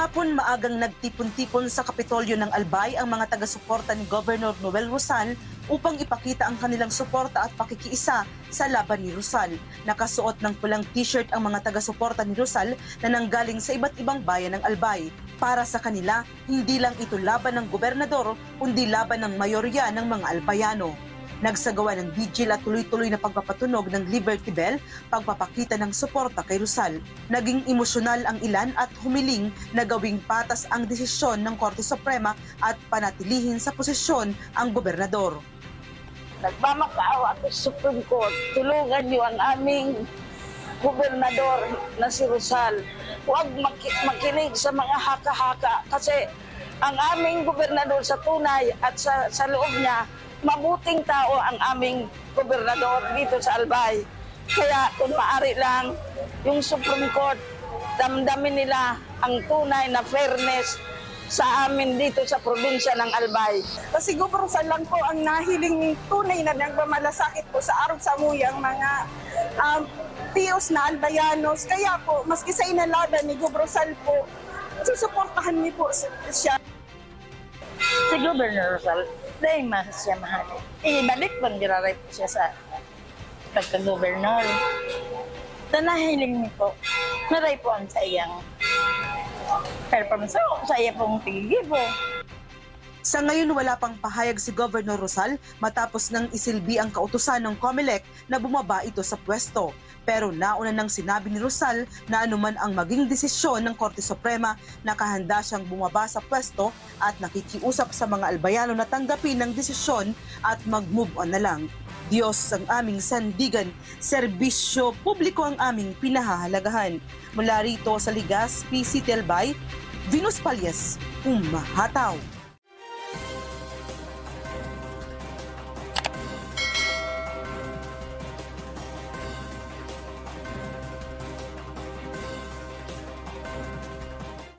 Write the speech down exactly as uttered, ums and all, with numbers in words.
Kahapon maagang nagtipon-tipon sa Kapitolyo ng Albay ang mga taga-suporta ni Governor Noel Rosal upang ipakita ang kanilang suporta at pakikiisa sa laban ni Rosal. Nakasuot ng pulang t-shirt ang mga taga-suporta ni Rosal na nanggaling sa iba't ibang bayan ng Albay. Para sa kanila, hindi lang ito laban ng gobernador, kundi laban ng mayorya ng mga Albayano. Nagsagawa ng vigil at tuloy-tuloy na pagpapatunog ng Liberty Bell, pagpapakita ng suporta kay Rosal. Naging emosyonal ang ilan at humiling na gawing patas ang desisyon ng Korte Suprema at panatilihin sa posisyon ang gobernador. Nagmamakaawa ako sa Supreme Court. Tulungan niyo ang aming gobernador na si Rosal. Huwag makinig sa mga haka-haka kasi ang aming gobernador sa tunay at sa, sa loob niya, mabuting tao ang aming gobernador dito sa Albay. Kaya kung maaari lang, yung Supreme Court, damdamin nila ang tunay na fairness sa amin dito sa probinsya ng Albay. Kasi Gobernador Rosal lang po ang nahiling tunay na nagmamalasakit po sa Arog Samuyang mga um, tiyos na Albayanos. Kaya po, maski sa inalaban ni Gobernador Rosal po, susuportahan niyo po siya. Si Governor Rosal, dahil mas siya mahal. Ibalik po, giraray po siya sa pagka-governor. Sa nahiling niyo po, naray po ang sa iyang performance sa iya pong tigigibo. Sa ngayon wala pang pahayag si Governor Rosal matapos nang isilbi ang kautusan ng COMELEC na bumaba ito sa pwesto. Pero nauna nang sinabi ni Rosal na anuman ang maging desisyon ng Korte Suprema, nakahanda siyang bumaba sa pwesto at nakikiusap sa mga Albayano na tanggapin ang desisyon at mag-move on na lang. Diyos ang aming sandigan, serbisyo publiko ang aming pinahahalagahan. Mula rito sa Ligas, P C T Albay, Venus Palyas, Umahataw.